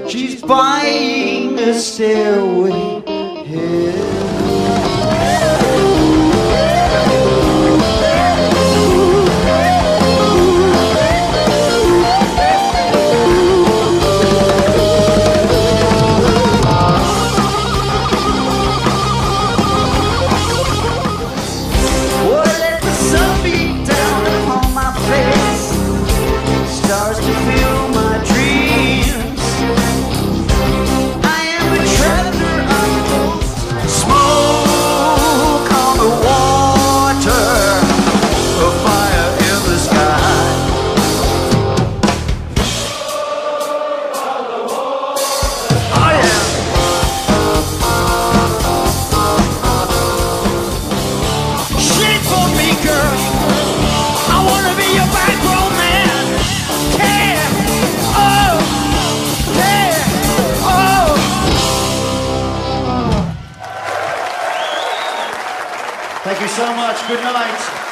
She's buying a stairway here. Stars to fill my dreams. I am a traveler of smoke on the water, a fire in the sky. Oh yeah. Shake for me, girl. I wanna be your backbone man. Thank you so much. Good night.